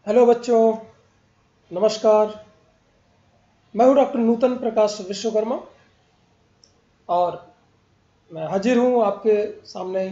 Hello बच्चों, नमस्कार। मैं हूं डॉक्टर नूतन प्रकाश विश्वकर्मा और मैं हाजिर हूं आपके सामने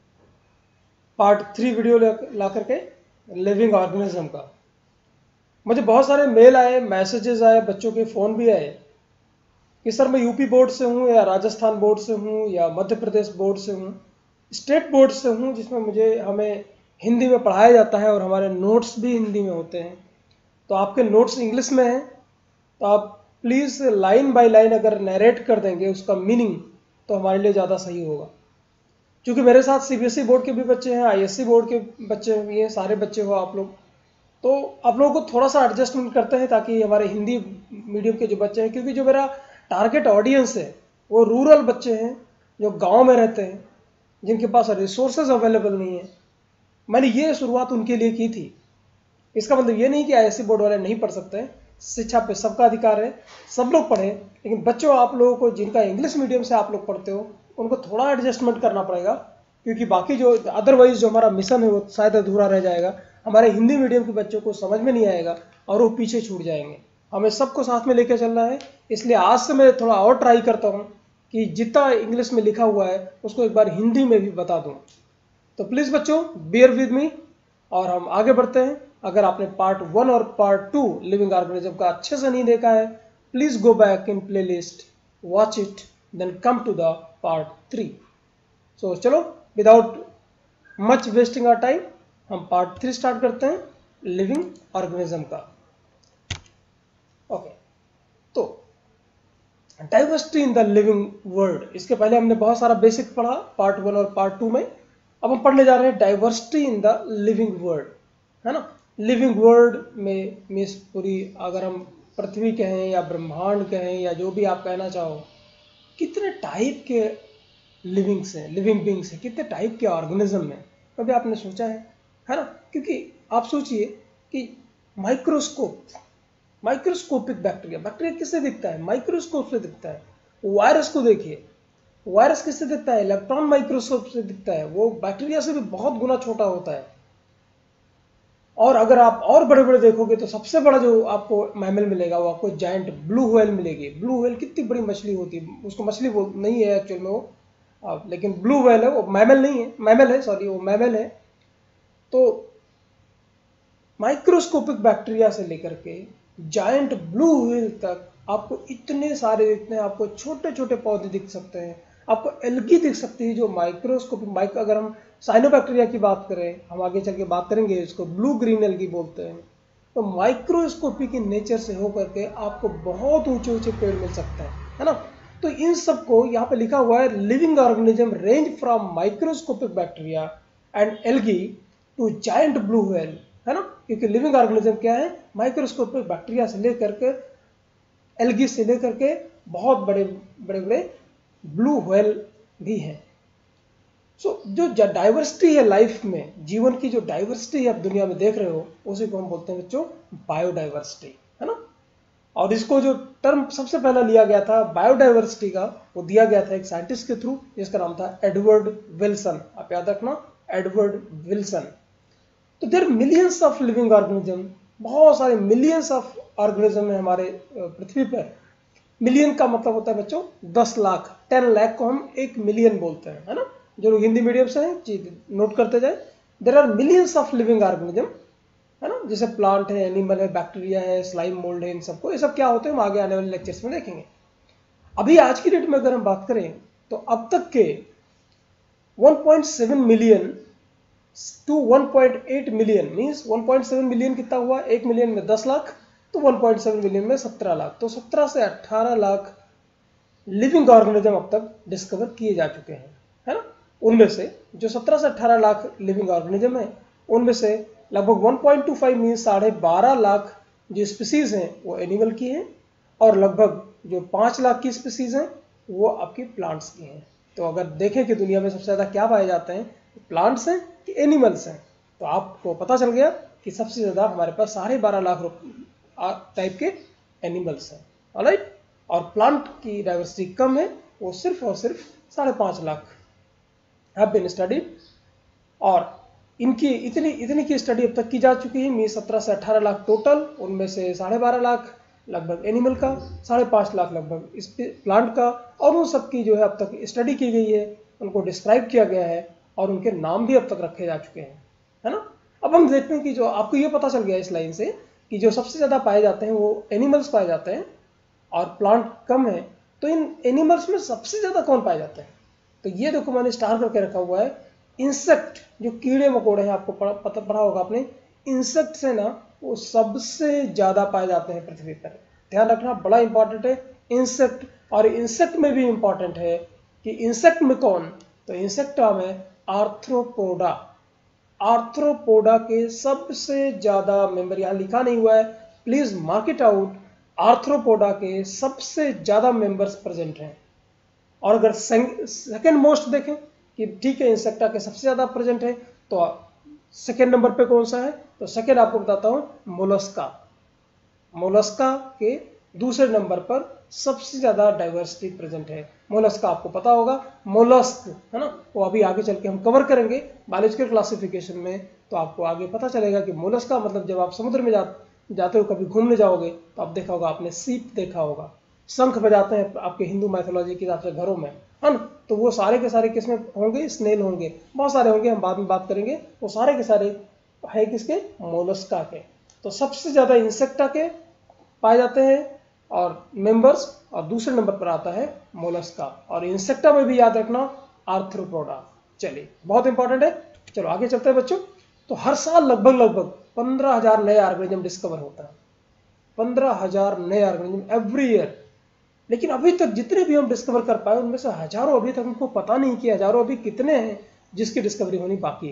पार्ट 3 वीडियो ला करके लिविंग ऑर्गेनिज्म का। मुझे बहुत सारे मेल आए, मैसेजेस आए, बच्चों के फ़ोन भी आए कि सर मैं यूपी बोर्ड से हूं या राजस्थान बोर्ड से हूं या मध्य प्रदेश बोर्ड से हूं, स्टेट बोर्ड से हूं जिसमें हमें हिंदी में पढ़ाया जाता है और हमारे नोट्स भी हिंदी में होते हैं। तो आपके नोट्स इंग्लिश में हैं, तो आप प्लीज़ लाइन बाय लाइन अगर नरेट कर देंगे उसका मीनिंग तो हमारे लिए ज़्यादा सही होगा। क्योंकि मेरे साथ सीबीएसई बोर्ड के भी बच्चे हैं, आईएससी बोर्ड के बच्चे भी हैं, सारे बच्चे हो आप लोग, तो आप लोगों को थोड़ा सा एडजस्टमेंट करते हैं ताकि हमारे हिंदी मीडियम के जो बच्चे हैं, क्योंकि जो मेरा टारगेट ऑडियंस है वो रूरल बच्चे हैं जो गाँव में रहते हैं, जिनके पास रिसोर्सेज अवेलेबल नहीं है। मैंने ये शुरुआत उनके लिए की थी। इसका मतलब ये नहीं कि आईएससी बोर्ड वाले नहीं पढ़ सकते हैं, शिक्षा पे सबका अधिकार है, सब लोग पढ़ें। लेकिन बच्चों, आप लोगों को जिनका इंग्लिश मीडियम से आप लोग पढ़ते हो उनको थोड़ा एडजस्टमेंट करना पड़ेगा, क्योंकि बाकी जो अदरवाइज जो हमारा मिशन है वो शायद अधूरा रह जाएगा। हमारे हिंदी मीडियम के बच्चों को समझ में नहीं आएगा और वो पीछे छूट जाएंगे। हमें सबको साथ में लेकर चलना है, इसलिए आज से मैं थोड़ा और ट्राई करता हूँ कि जितना इंग्लिश में लिखा हुआ है उसको एक बार हिंदी में भी बता दूँ। तो प्लीज़ बच्चों, बियर विद मी और हम आगे बढ़ते हैं। अगर आपने पार्ट 1 और पार्ट 2 लिविंग ऑर्गेनिज्म का अच्छे से नहीं देखा है, please go back in playlist, watch it, then come to the part 3। So चलो, without much wasting our time हम पार्ट 3 स्टार्ट करते हैं लिविंग ऑर्गेनिज्म का। ओके, तो diversity in the living world, इसके पहले हमने बहुत सारा बेसिक पढ़ा पार्ट 1 और पार्ट 2 में। अब हम पढ़ने जा रहे हैं diversity in the living world, है ना। लिविंग वर्ल्ड में मीन्स पूरी, अगर हम पृथ्वी कहें या ब्रह्मांड कहें या जो भी आप कहना चाहो, कितने टाइप के लिविंग्स हैं, लिविंग बींग्स हैं, कितने टाइप के ऑर्गेनिज्म हैं, कभी आपने सोचा है ना। क्योंकि आप सोचिए कि माइक्रोस्कोपिक बैक्टीरिया, बैक्टीरिया किससे दिखता है? माइक्रोस्कोप से दिखता है। वायरस को देखिए, वायरस किससे दिखता है? इलेक्ट्रॉन माइक्रोस्कोप से दिखता है। वो बैक्टीरिया से भी बहुत गुना छोटा होता है। और अगर आप और बड़े बड़े देखोगे तो सबसे बड़ा जो आपको मैमल मिलेगा वो आपको जायंट ब्लू व्हेल मिलेगी। ब्लू व्हेल कितनी बड़ी मछली होती है, उसको मछली वो नहीं है एक्चुअल में वो, लेकिन ब्लू व्हेल है, वो मैमल नहीं है, मैमल है, सॉरी, वो मैमल है। तो माइक्रोस्कोपिक बैक्टीरिया से लेकर के जायंट ब्लू व्हेल तक आपको इतने सारे, इतने आपको छोटे छोटे पौधे दिख सकते हैं, आपको एल्गी दिख सकती है जो माइक्रोस्कोपिक अगर हम साइनोबैक्टीरिया की बात करें, हम आगे चल के बात करेंगे, इसको ब्लू ग्रीन एल्गी बोलते हैं। तो माइक्रोस्कोपी के नेचर से होकर के आपको बहुत ऊंचे ऊंचे पेड़ मिल सकते हैं, है ना। तो इन सबको यहाँ पे लिखा हुआ है, living organism range from microscopic bacteria and algae to giant blue whale, है ना। क्योंकि लिविंग ऑर्गेनिज्म क्या है? माइक्रोस्कोपिक बैक्टीरिया से लेकर के, एल्गी से लेकर के बहुत बड़े बड़े बड़े ब्लू व्हेल भी हैं। सो जो डाइवर्सिटी है लाइफ में, जीवन की जो डाइवर्सिटी आप दुनिया में देख रहे हो, उसी को हम बोलते हैं बच्चों बायोडाइवर्सिटी, है ना। और इसको जो टर्म सबसे पहला लिया गया था बायोडाइवर्सिटी का, वो दिया गया था एक साइंटिस्ट के थ्रू जिसका नाम था एडवर्ड विल्सन। आप याद रखना, एडवर्ड विल्सन। तो there millions of living organism, बहुत सारे मिलियंस ऑफ ऑर्गेनिज्म है हमारे पृथ्वी पर। मिलियन का मतलब होता है बच्चों 10 लाख, 10 लाख को हम 1 मिलियन बोलते हैं, है ना। जो लोग हिंदी मीडियम से हैं जी नोट करते जाए। There are millions of living organism, है ना। जैसे प्लांट है, एनिमल है, बैक्टीरिया है, स्लाइम मोल्ड है, इन सबको, ये सब क्या होते हैं हम आगे आने वाले लेक्चर्स में देखेंगे। अभी आज की डेट में अगर हम बात करें तो अब तक के 1.7 million to 1.8 million, means 1.7 million कितना हुआ? 1 मिलियन में 10 लाख, तो 1.7 मिलियन में 17 लाख, तो 17 से 18 लाख लिविंग ऑर्गेनिज्म अब तक डिस्कवर किए जा चुके हैं, है ना। उनमें से जो 17 से 18 लाख लिविंग ऑर्गेनिज्म है, उनमें से लगभग 1.25 मीन्स 12.5 लाख जो स्पीसीज हैं वो एनिमल की हैं, और लगभग जो 5 लाख की स्पीसीज हैं वो आपकी प्लांट्स की हैं। तो अगर देखें कि दुनिया में सबसे ज़्यादा क्या पाए जाते हैं, प्लांट्स हैं कि एनिमल्स हैं, तो आपको पता चल गया कि सबसे ज़्यादा हमारे पास 12.5 लाख टाइप के एनिमल्स हैं, ऑलराइट। और प्लांट की डाइवर्सिटी कम है, वो सिर्फ और सिर्फ 5.5 लाख हैव बीन स्टडीड। और इनकी इतनी इतनी की स्टडी अब तक की जा चुकी है। मीन 17 से 18 लाख टोटल, उनमें से 12.5 लाख लगभग एनिमल का, 5.5 लाख लगभग इस प्लांट का, और उन सब की जो है अब तक स्टडी की गई है, उनको डिस्क्राइब किया गया है और उनके नाम भी अब तक रखे जा चुके हैं, है ना। अब हम देखते हैं कि जो आपको ये पता चल गया इस लाइन से कि जो सबसे ज़्यादा पाए जाते हैं वो एनिमल्स पाए जाते हैं और प्लांट कम है, तो इन एनिमल्स में सबसे ज़्यादा कौन पाए जाते हैं? तो ये देखो मैंने स्टार करके रखा हुआ है, इंसेक्ट, जो कीड़े मकोड़े हैं, आपको पढ़ा होगा आपने, इंसेक्ट से ना वो सबसे ज़्यादा पाए जाते हैं पृथ्वी पर। ध्यान रखना, बड़ा इंपॉर्टेंट है इंसेक्ट। और इंसेक्ट में भी इंपॉर्टेंट है कि इंसेक्ट में कौन, तो इंसेक्ट में आर्थ्रोपोडा, आर्थ्रोपोडा के सबसे ज़्यादा मेंबर, यहाँ लिखा नहीं हुआ है, please mark it out, Arthropoda के सबसे ज़्यादा मेंबर्स प्रेजेंट हैं। और अगर सेकेंड मोस्ट देखें कि ठीक है इंसेक्टा के सबसे ज़्यादा प्रेजेंट है, तो सेकेंड नंबर पे कौन सा है, तो सेकेंड आपको बताता हूँ मोलस्का। मोलस्का के दूसरे नंबर पर सबसे ज़्यादा डाइवर्सिटी प्रेजेंट है। मोलस्का आपको पता होगा, मोलस्क है ना, वो अभी आगे चल के हम कवर करेंगे बायोलॉजिकल क्लासिफिकेशन में, तो आपको आगे पता चलेगा कि मोलस्का मतलब जब आप समुद्र में जाते हो, कभी घूमने जाओगे तो आप देखा होगा, आपने सीप देखा होगा, शंख बजाते हैं आपके हिंदू मैथोलॉजी के हिसाब से घरों में, है ना, तो वो सारे के सारे किसमें होंगे, स्नेल होंगे, बहुत सारे होंगे, हम बाद में बात करेंगे, वो सारे के सारे है किसके, मोलस्का के। तो सबसे ज़्यादा इंसेक्टा के पाए जाते हैं और मेंबर्स, और दूसरे नंबर पर आता है मोलस्का, और इंसेक्टा में भी याद रखना आर्थ्रोपोडा। चलिए बहुत इंपॉर्टेंट है, चलो आगे चलते हैं बच्चों। तो हर साल लगभग 15,000 नए ऑर्गेनिज्म डिस्कवर होता है, 15,000 नए ऑर्गेनिज्म एवरी ईयर। लेकिन अभी तक जितने भी हम डिस्कवर कर पाए उनमें से हजारों अभी तक हमको पता नहीं कि हजारों अभी कितने हैं जिसकी डिस्कवरी होनी बाकी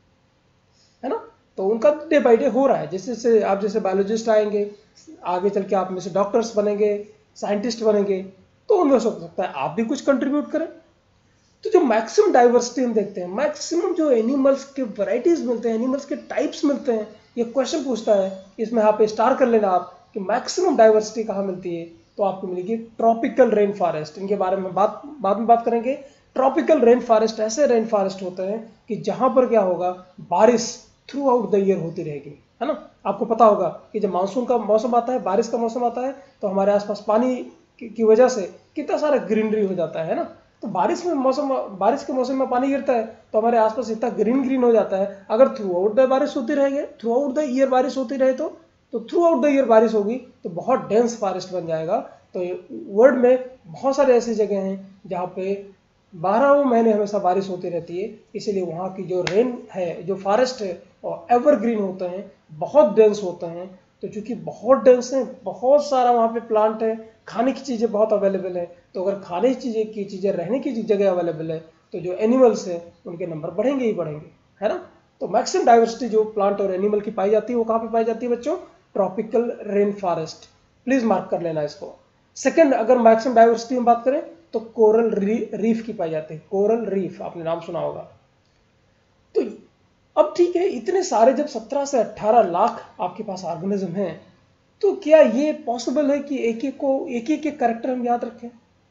है ना। तो उनका डे बाई डे हो रहा है, जैसे आप जैसे बायोलॉजिस्ट आएंगे, आगे चल के आप में से डॉक्टर्स बनेंगे, साइंटिस्ट बनेंगे, तो उनमें हो सकता है आप भी कुछ कंट्रीब्यूट करें। तो जो मैक्सिमम डाइवर्सिटी हम देखते हैं, मैक्सिमम जो एनिमल्स के वैरायटीज मिलते हैं, एनिमल्स के टाइप्स मिलते हैं, ये क्वेश्चन पूछता है, इसमें यहाँ पे स्टार कर लेना आप कि मैक्सिमम डाइवर्सिटी कहाँ मिलती है, तो आपको मिलेगी ट्रॉपिकल रेन फॉरेस्ट। इनके बारे में बाद में बात करेंगे। ट्रॉपिकल रेन फॉरेस्ट ऐसे रेन फॉरेस्ट होते हैं कि जहां पर क्या होगा, बारिश थ्रू आउट द ईयर होती रहेगी, है ना। आपको पता होगा कि जब मानसून का मौसम आता है, बारिश का मौसम आता है, तो हमारे आसपास पानी की वजह से कितना सारा ग्रीनरी हो जाता है ना। तो बारिश के मौसम में पानी गिरता है तो हमारे आसपास इतना ग्रीन हो जाता है। अगर थ्रू आउट द बारिश होती रहेगी, थ्रू आउट द ईयर बारिश होती रहे, तो थ्रू आउट द ईयर बारिश होगी तो बहुत डेंस फॉरेस्ट बन जाएगा। तो वर्ल्ड में बहुत सारे ऐसी जगह हैं जहाँ पे 12 महीने हमेशा बारिश होती रहती है, इसीलिए वहाँ की जो रेन है, जो फॉरेस्ट है, और एवरग्रीन होते हैं, बहुत डेंस होते हैं। तो चूंकि बहुत डेंस है, बहुत सारा वहाँ पे प्लांट है, खाने की चीज़ें बहुत अवेलेबल है, तो अगर खाने की चीज़ें रहने की जगह अवेलेबल है, तो जो एनिमल्स है उनके नंबर बढ़ेंगे ही बढ़ेंगे, है ना। तो मैक्सिमम डाइवर्सिटी जो प्लांट और एनिमल की पाई जाती है वो कहाँ पे पाई जाती है बच्चों, tropical rain forest. Please mark कर लेना इसको। सेकंड, अगर मैक्सिमम डाइवर्सिटी में बात करें तो कोरल रीफ की पाई जाती है, कोरल रीफ आपने नाम सुना होगा। तो अब ठीक है, इतने सारे जब 17 से 18 लाख आपके पास ऑर्गेनिज्म हैं, तो क्या ये पॉसिबल है कि एक एक कैरेक्टर हम याद रखें,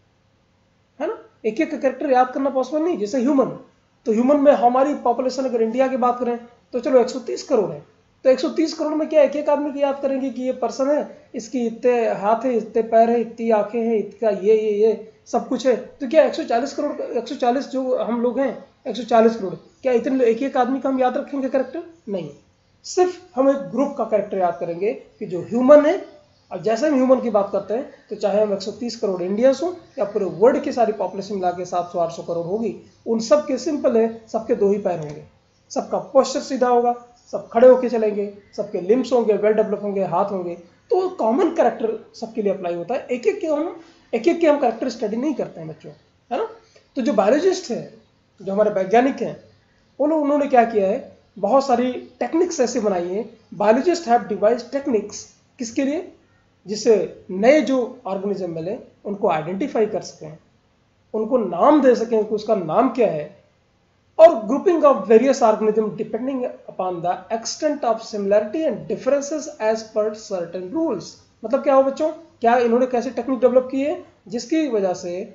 है ना। एक एक कैरेक्टर याद करना पॉसिबल नहीं। जैसे ह्यूमन, तो ह्यूमन में हमारी पॉपुलेशन अगर इंडिया की बात करें तो चलो 130 करोड़ है, तो 130 करोड़ में क्या एक एक आदमी की याद करेंगे कि ये पर्सन है, इसकी इतने हाथ है, इतने पैर है, इतनी आंखें हैं, इतना ये सब कुछ है। तो क्या 140 करोड़, 140 जो हम लोग हैं, 140 करोड़, क्या इतने एक एक आदमी का हम याद रखेंगे कैरेक्टर? नहीं, सिर्फ हम एक ग्रुप का कैरेक्टर याद करेंगे कि जो ह्यूमन है। और जैसे हम ह्यूमन की बात करते हैं तो चाहे हम 130 करोड़ इंडियंस हो या पूरे वर्ल्ड की सारी पॉपुलेशन मिला के 700-800 करोड़ होगी, उन सब के सिंपल है, सबके 2 ही पैर होंगे, सबका पोस्चर सीधा होगा, सब खड़े होके चलेंगे, सबके लिम्स होंगे, वेल डेवलप होंगे, हाथ होंगे। तो कॉमन कैरेक्टर सबके लिए अप्लाई होता है, एक एक के हम कैरेक्टर स्टडी नहीं करते हैं बच्चों, है ना। तो जो बायोलॉजिस्ट है, जो हमारे वैज्ञानिक हैं, उन्होंने क्या किया है, बहुत सारी टेक्निक्स ऐसे बनाई है। बायोलॉजिस्ट हैव डिवाइस्ड टेक्निक्स, किसके लिए, जिससे नए जो ऑर्गेनिज्म मिले उनको आइडेंटिफाई कर सकें, उनको नाम दे सकें कि उसका नाम क्या है, और grouping of various organism depending upon the extent of similarity and differences as per certain rules. मतलब क्या हो बच्चों, क्या इन्होंने कैसे टेक्निक डेवलप की है, जिसकी वजह से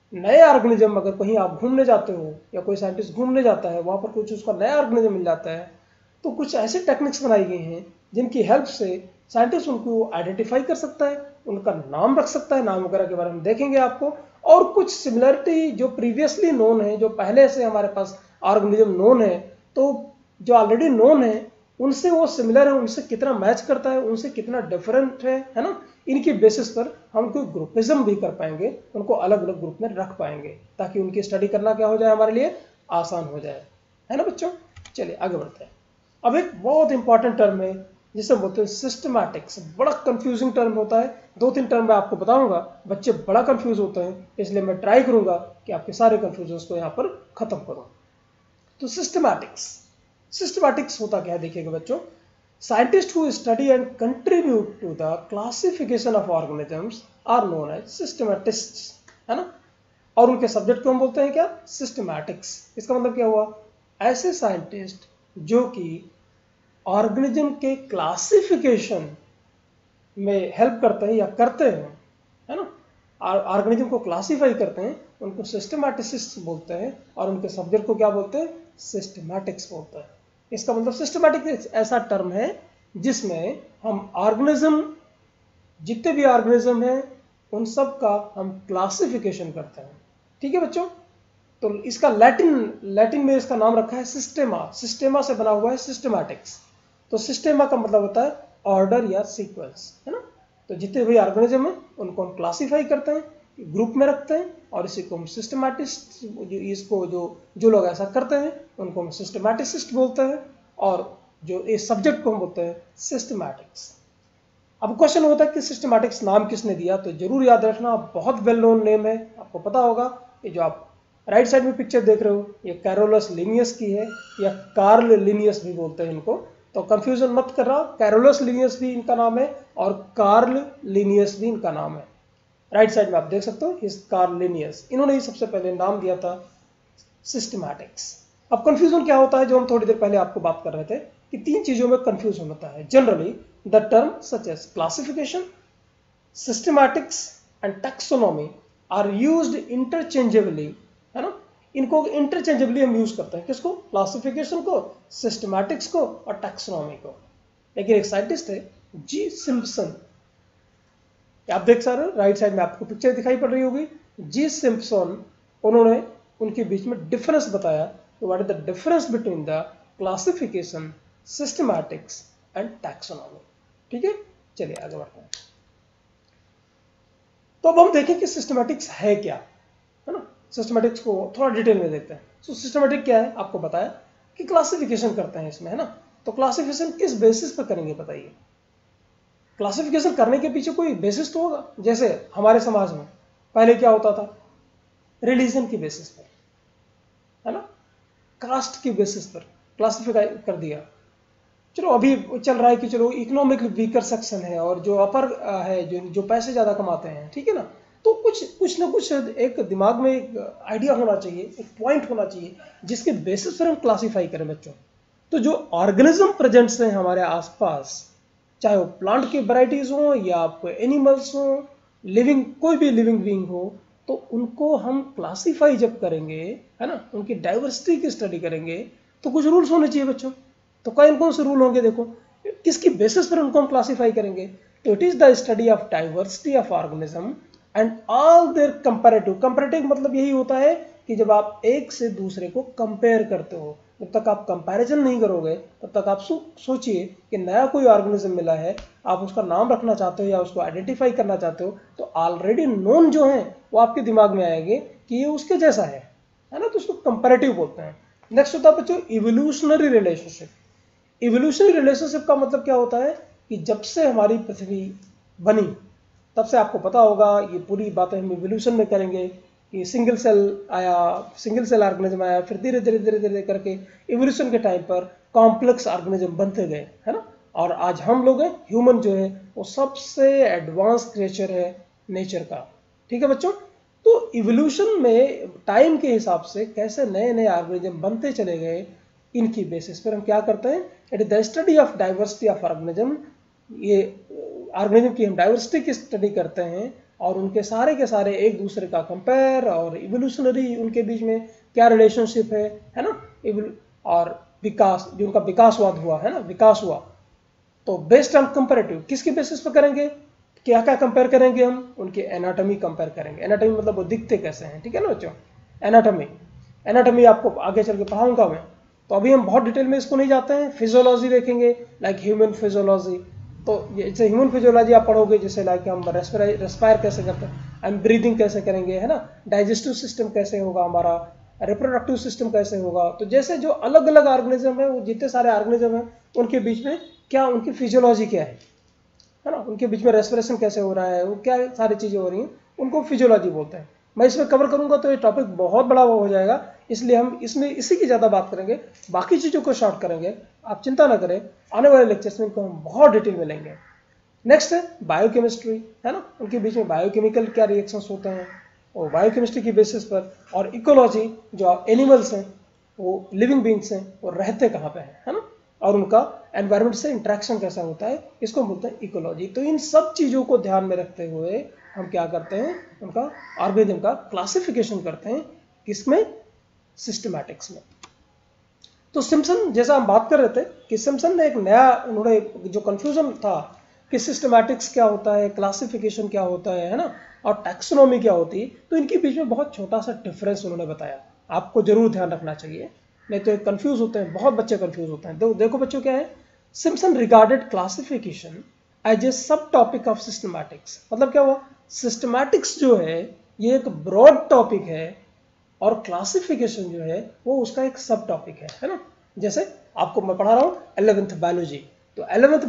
नए ऑर्गेनिज्म अगर कहीं आप घूमने जाते हो या कोई साइंटिस्ट घूमने जाता है, वहाँ पर कुछ उसका नया ऑर्गेनिज्म मिल जाता है, तो कुछ ऐसे टेक्निक्स बनाई गई हैं जिनकी हेल्प से साइंटिस्ट उनको आइडेंटिफाई कर सकता है, उनका नाम रख सकता है, नाम वगैरह के बारे में देखेंगे आपको, और कुछ सिमिलरिटी जो प्रीवियसली नोन है, जो पहले से हमारे पास ऑर्गेनिज्म नोन है, तो जो ऑलरेडी नोन है उनसे वो सिमिलर है, उनसे कितना मैच करता है, उनसे कितना डिफरेंट है ना, इनकी बेसिस पर हम कोई ग्रुपिज्म भी कर पाएंगे, उनको अलग अलग ग्रुप में रख पाएंगे, ताकि उनकी स्टडी करना क्या हो जाए, हमारे लिए आसान हो जाए, है ना बच्चों। चलिए आगे बढ़ते हैं। अब एक बहुत इंपॉर्टेंट टर्म है जिसे बोलते हैं सिस्टमैटिक्स। बड़ा कंफ्यूजिंग टर्म होता है, 2-3 टर्म मैं आपको बताऊंगा, बच्चे बड़ा कंफ्यूज होते हैं, इसलिए मैं ट्राई करूंगा कि आपके सारे कंफ्यूजन को यहाँ पर खत्म करूं। तो सिस्टमैटिक्स होता क्या है, देखिएगा बच्चों। Scientist who study and contribute to the classification of organisms are known as systematists, है ना। और उनके सब्जेक्ट को हम बोलते हैं क्या, सिस्टमैटिक्स। इसका मतलब क्या हुआ, ऐसे साइंटिस्ट जो कि ऑर्गेनिज्म के क्लासिफिकेशन में हेल्प करते हैं या करते हैं, है ना, ऑर्गेनिज्म को क्लासीफाई करते हैं, उनको सिस्टमैटिसिस्ट बोलते हैं, और उनके सब्जेक्ट को क्या बोलते हैं, सिस्टमैटिक्स बोलते हैं। इसका मतलब सिस्टमैटिक्स ऐसा टर्म है जिसमें हम ऑर्गेनिज्म, जितने भी ऑर्गेनिज्म हैं उन सब का हम क्लासिफिकेशन करते हैं। ठीक है बच्चों। तो इसका लैटिन में इसका नाम रखा है सिस्टेमा। सिस्टेमा से बना हुआ है सिस्टमैटिक्स। तो सिस्टेमा का मतलब होता है ऑर्डर या सीक्वेंस, है ना। तो जितने भी ऑर्गेनिज्म हैं उनको हम क्लासीफाई करते हैं, ग्रुप में रखते हैं, और इसी को हम सिस्टमैटिस्ट, इसको जो लोग ऐसा करते हैं उनको हम सिस्टमैटिसिस्ट बोलते हैं, और जो इस सब्जेक्ट को हम बोलते हैं सिस्टमैटिक्स। अब क्वेश्चन होता है कि सिस्टमैटिक्स नाम किसने दिया, तो जरूर याद रखना, बहुत वेल नोन नेम है, आपको पता होगा। ये जो आप राइट साइड में पिक्चर देख रहे हो, ये कैरोलस लिनियस की है, या कार्ल लिनियस भी बोलते हैं इनको, तो कंफ्यूजन मत कर रहा, कैरोलस लिनियस भी इनका नाम है और कार्ल लिनियस भी इनका नाम है। राइट साइड में आप देख सकते हो, हिज कार्ल लिनियस, इन्होंने ही सबसे पहले नाम दिया था सिस्टमैटिक्स। अब कंफ्यूजन क्या होता है, जो हम थोड़ी देर पहले आपको बात कर रहे थे, कि 3 चीजों में कंफ्यूजन होता है generally. The term such as classification, systematics and taxonomy are used interchangeably, है ना। इनको इंटरचेंजेबली हम यूज करते हैं, किसको, क्लासिफिकेशन को, सिस्टमैटिक्स को और टैक्सोनॉमी को। लेकिन एक साइंटिस्ट है जी सिम्पसन, आप देख सकते हो राइट साइड में आपको पिक्चर दिखाई पड़ रही होगी, जी सिम्पसन, उन्होंने उनके बीच में डिफरेंस बताया। तो what is the difference between the classification, systematics and taxonomy. ठीक है, चलिए आगे बढ़ते हैं। तो अब हम देखें कि सिस्टमैटिक्स है क्या, है ना। सिस्टमैटिक्स को थोड़ा डिटेल में देखते हैं। तो सिस्टमैटिक क्या है, आपको बताया कि क्लासिफिकेशन करते हैं इसमें, है ना। तो क्लासिफिकेशन किस बेसिस पर करेंगे बताइए। क्लासिफिकेशन करने के पीछे कोई बेसिस तो होगा। जैसे हमारे समाज में पहले क्या होता था, रिलीजन की बेसिस पर, है ना, कास्ट की बेसिस पर क्लासिफाई कर दिया। चलो अभी चल रहा है कि चलो इकोनॉमिकली वीकर सेक्शन है और जो अपर है, जो पैसे ज्यादा कमाते हैं, ठीक है ना। तो कुछ ना कुछ एक दिमाग में एक आइडिया होना चाहिए, एक पॉइंट होना चाहिए जिसके बेसिस पर हम क्लासिफाई करें बच्चों। तो जो ऑर्गेनिज्म प्रेजेंट्स हैं हमारे आसपास, चाहे वो प्लांट की वैरायटीज हो या कोई एनिमल्स हो, लिविंग कोई भी लिविंग बीइंग हो, तो उनको हम क्लासीफाई जब करेंगे, है ना, उनकी डाइवर्सिटी की स्टडी करेंगे, तो कुछ रूल्स होने चाहिए बच्चों। तो कौन से रूल होंगे, देखो किसकी बेसिस पर उनको हम क्लासीफाई करेंगे। तो it is the study of diversity of organism and all their comparative. Comparative मतलब यही होता है कि जब आप एक से दूसरे को कंपेयर करते हो, जब तक आप कंपैरिजन नहीं करोगे तब तक आप सोचिए कि नया कोई ऑर्गेनिज्म मिला है, आप उसका नाम रखना चाहते हो या उसको आइडेंटिफाई करना चाहते हो, तो ऑलरेडी नोन जो है वो आपके दिमाग में आएंगे कि ये उसके जैसा है ना। तो उसको कंपैरेटिव बोलते हैं। नेक्स्ट होता है बच्चों इवोल्यूशनरी रिलेशनशिप। इवोल्यूशनरी रिलेशनशिप का मतलब क्या होता है कि जब से हमारी पृथ्वी बनी तब से आपको पता होगा, ये पूरी बातें हम इवोल्यूशन में करेंगे कि सिंगल सेल आया, सिंगल सेल ऑर्गेनिज्म आया, फिर धीरे धीरे धीरे धीरे करके इवोल्यूशन के टाइम पर कॉम्प्लेक्स ऑर्गेनिज्म बनते गए, है ना। और आज हम लोग हैं, ह्यूमन जो है वो सबसे एडवांस क्रिएचर है नेचर का। ठीक है बच्चों। तो इवोल्यूशन में टाइम के हिसाब से कैसे नए नए ऑर्गेनिज्म बनते चले गए, इनकी बेसिस पर हम क्या करते हैं, it is the study of diversity of organism. ये ऑर्गेनिज्म की हम डाइवर्सिटी की स्टडी करते हैं, और उनके सारे के सारे एक दूसरे का कंपेयर और इवोल्यूशनरी उनके बीच में क्या रिलेशनशिप है ना, और विकास, जो उनका विकासवाद हुआ है ना, विकास हुआ, तो बेस्ड ऑन कंपेरेटिव किसके बेसिस पर करेंगे, क्या क्या कंपेयर करेंगे हम, उनके एनाटॉमी कंपेयर करेंगे। एनाटॉमी मतलब वो दिखते कैसे हैं, ठीक है ना बच्चों, एनाटॉमी। एनाटॉमी आपको आगे चल के पढ़ाऊंगा मैं, तो अभी हम बहुत डिटेल में इसको नहीं जाते हैं। फिजियोलॉजी देखेंगे, लाइक ह्यूमन फिजियोलॉजी, तो जैसे ह्यूमन फिजियोलॉजी आप पढ़ोगे, जैसे लाइक हम रेस्पायर कैसे करते हैं, हम ब्रीदिंग कैसे करेंगे, है ना, डाइजेस्टिव सिस्टम कैसे होगा हमारा, रिप्रोडक्टिव सिस्टम कैसे होगा, तो जैसे जो अलग अलग ऑर्गेनिज्म है, वो जितने सारे ऑर्गेनिज्म है उनके बीच में क्या उनकी फिजियोलॉजी क्या है ना, उनके बीच में रेस्पिरेशन कैसे हो रहा है, वो क्या सारी चीजें हो रही हैं, उनको फिजियोलॉजी बोलते हैं। मैं इसमें कवर करूंगा तो ये टॉपिक बहुत बड़ा हो जाएगा, इसलिए हम इसमें इसी की ज्यादा बात करेंगे, बाकी चीजों को शॉर्ट करेंगे, आप चिंता ना करें, आने वाले लेक्चर्स में इनको हम बहुत डिटेल में लेंगे। नेक्स्ट है बायोकेमिस्ट्री, है ना, उनके बीच में बायोकेमिकल क्या रिएक्शंस होते हैं, और बायोकेमिस्ट्री की बेसिस पर, और इकोलॉजी, जो एनिमल्स हैं, वो लिविंग बींग्स हैं, वो रहते कहाँ पे है ना, और उनका एनवायरनमेंट से इंटरेक्शन कैसा होता है, इसको बोलते हैं इकोलॉजी। तो इन सब चीजों को ध्यान में रखते हुए हम क्या करते हैं, उनका ऑर्गेनिज्म का क्लासिफिकेशन करते हैं, किसमें, सिस्टमैटिक्स में। तो सिम्पसन, जैसा हम बात कर रहे थे कि सिम्पसन ने एक नया, उन्होंने जो कंफ्यूजन था कि सिस्टमैटिक्स क्या होता है, क्लासिफिकेशन क्या होता है ना, और टैक्सोनॉमी क्या होती है, तो इनके बीच में बहुत छोटा सा डिफरेंस उन्होंने बताया, आपको जरूर ध्यान रखना चाहिए, नहीं तो कंफ्यूज होते हैं, बहुत बच्चे कंफ्यूज होते हैं। देखो बच्चों क्या है, Simpson regarded classification as a subtopic of systematics. मतलब क्या हुआ, सिस्टमैटिक्स जो है ये एक ब्रॉड टॉपिक है, और क्लासिफिकेशन जो है वो उसका एक सब टॉपिक है ना। जैसे आपको मैं पढ़ा रहा हूँ 11th बायोलॉजी, तो 11th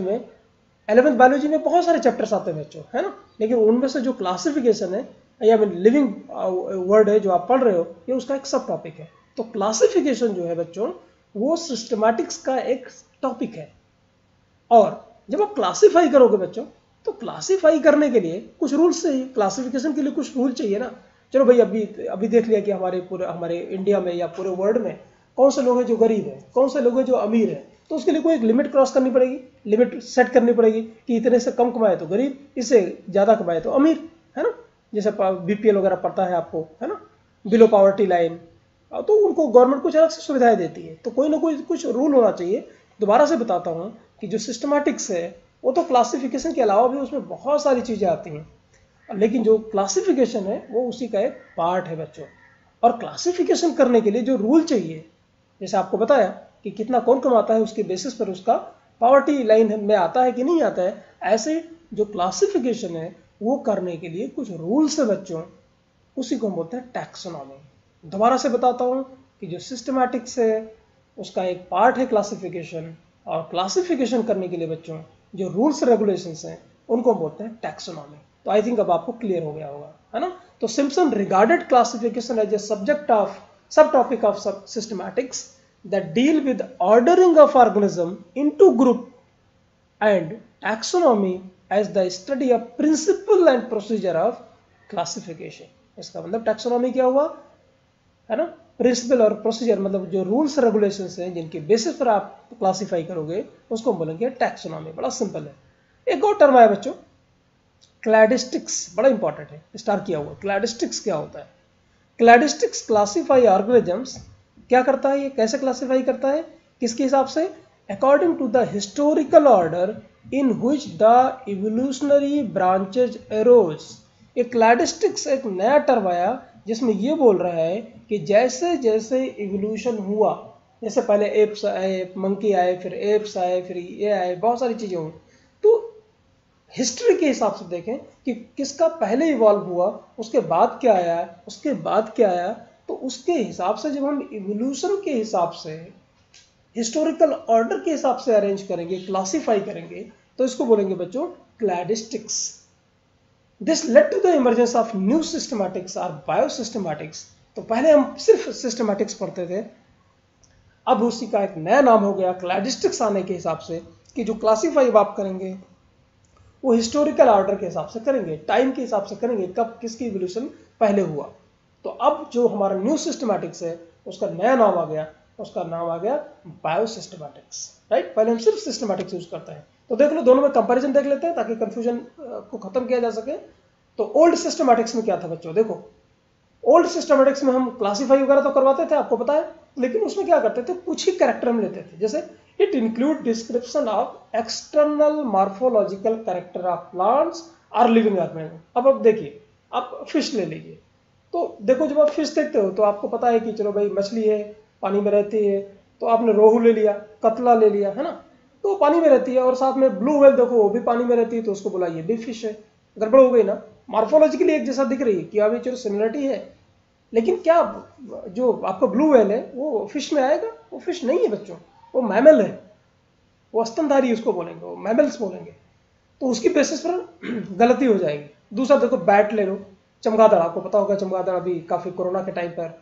बायोलॉजी में बहुत सारे चैप्टर्स आते हैं बच्चों, है ना, लेकिन उनमें से जो क्लासिफिकेशन है या लिविंग वर्ड है जो आप पढ़ रहे हो, ये उसका एक सब टॉपिक है। तो क्लासिफिकेशन जो है बच्चों, वो सिस्टमैटिक्स का एक टॉपिक है। और जब आप क्लासिफाई करोगे बच्चों, तो क्लासिफाई करने के लिए कुछ रूल्स चाहिए, क्लासिफिकेशन के लिए कुछ रूल चाहिए ना। चलो भाई, अभी देख लिया कि हमारे इंडिया में या पूरे वर्ल्ड में कौन से लोग हैं जो गरीब है, कौन से लोग हैं जो अमीर है, तो उसके लिए कोई एक लिमिट क्रॉस करनी पड़ेगी, लिमिट सेट करनी पड़ेगी कि इतने से कम कमाए तो गरीब, इससे ज्यादा कमाए तो अमीर, है ना। जैसे बीपीएल वगैरह पड़ता है आपको, है ना, बिलो पॉवर्टी लाइन, तो उनको गवर्नमेंट कुछ अलग से सुविधाएं देती है, तो कोई ना कोई कुछ रूल होना चाहिए। दोबारा से बताता हूं कि जो सिस्टमैटिक्स है वो तो क्लासिफिकेशन के अलावा भी उसमें बहुत सारी चीजें आती हैं, लेकिन जो क्लासिफिकेशन है वो उसी का एक पार्ट है बच्चों। और क्लासिफिकेशन करने के लिए जो रूल चाहिए, जैसे आपको बताया कि कितना कौन कमाता है, उसके बेसिस पर उसका पॉवर्टी लाइन में आता है कि नहीं आता है, ऐसे जो क्लासिफिकेशन है वो करने के लिए कुछ रूल्स है बच्चों, उसी को हम बोलते हैं टैक्सोनॉमी। दोबारा से बताता हूं कि जो सिस्टमैटिक्स है उसका एक पार्ट है क्लासिफिकेशन, और क्लासिफिकेशन करने के लिए बच्चों जो रूल्स रेगुलेशंस हैं उनको हम बोलते हैं टैक्सोनॉमी। तो आई थिंक अब आपको क्लियर हो गया होगा, है ना। तो Simpson regarded classification as a subject of subtopic of systematics that deal with ordering of organism into group, and taxonomy as the study of principle and procedure of classification। इसका मतलब taxonomy क्या हुआ, है ना, principal और procedure, मतलब जो rules regulations हैं जिनके बेसिस पर आप क्लासिफाई करोगे उसको बोलेंगे टैक्सोनॉमी। बड़ा सिंपल है। एक और टर्म है बच्चों, क्लैडिस्टिक्स, बड़ा इंपॉर्टेंट है, स्टार किया हुआ। क्लैडिस्टिक्स क्या होता है, क्लैडिस्टिक्स क्लासिफाई ऑर्गेनिजम्स, क्या करता है ये, कैसे क्लासिफाई करता है, किसके हिसाब से, according to the historical order in which the evolutionary branches arose. ये क्लैडिस्टिक्स एक नया टर्म आया जिसमें ये बोल रहा है कि जैसे जैसे इवोल्यूशन हुआ, जैसे पहले एप्स आए, मंकी आए, फिर एप्स आए, फिर ये आए, बहुत सारी चीजें हुई, तो हिस्ट्री के हिसाब से देखें कि किसका पहले इवॉल्व हुआ, उसके बाद क्या आया, उसके बाद क्या आया, तो उसके हिसाब से जब हम इवोल्यूशन के हिसाब से, हिस्टोरिकल ऑर्डर के हिसाब से अरेंज करेंगे, क्लासिफाई करेंगे, तो इसको बोलेंगे बच्चों cladistics. This led to the emergence of new systematics और बायोसिस्टमैटिक्स। तो पहले हम सिर्फ सिस्टमैटिक्स पढ़ते थे, अब उसी का एक नया नाम हो गया क्लैडिस्टिक्स आने के हिसाब से, कि जो क्लासिफाई आप करेंगे वो हिस्टोरिकल ऑर्डर के हिसाब से करेंगे, टाइम के हिसाब से करेंगे, कब किसकी इवोल्यूशन पहले हुआ। तो अब जो हमारा न्यू सिस्टमैटिक्स है उसका नया नाम आ गया, उसका नाम आ गया बायोसिस्टमैटिक्स, राइट। पहले हम सिर्फ सिस्टमैटिक्स यूज करते हैं। तो देख लो, दोनों में कंपैरिजन देख लेते हैं ताकि कंफ्यूजन को खत्म किया जा सके। तो ओल्ड सिस्टमैटिक्स में क्या था बच्चों, देखो ओल्ड सिस्टमैटिक्स में हम क्लासीफाई वगैरह तो करवाते थे, आपको पता है, लेकिन उसमें क्या करते थे, कुछ ही कैरेक्टर हम लेते थे, जैसे it include description of external morphological character of plants or living organism. अब देखिए, आप फिश ले लीजिए, तो देखो जब आप फिश देखते हो तो आपको पता है कि चलो भाई मछली है, पानी में रहती है, तो आपने रोहू ले लिया, कतला ले लिया, है ना, तो पानी में रहती है, और साथ में ब्लू व्हेल देखो वो भी पानी में रहती है, तो उसको बोला ये भी फिश है। गड़बड़ हो गई ना, मार्फोलॉजिकली एक जैसा दिख रही है कि अभी चलो सिमिलरिटी है, लेकिन क्या जो आपका ब्लू व्हेल है वो फिश में आएगा? वो फिश नहीं है बच्चों, वो मैमल है, वो स्तनधारी उसको बोलेंगे, वो मैमल्स बोलेंगे, तो उसकी बेसिस पर गलती हो जाएगी। दूसरा देखो बैट ले लो, चमगादड़, आपको पता होगा चमगादड़ अभी काफ़ी कोरोना के टाइम पर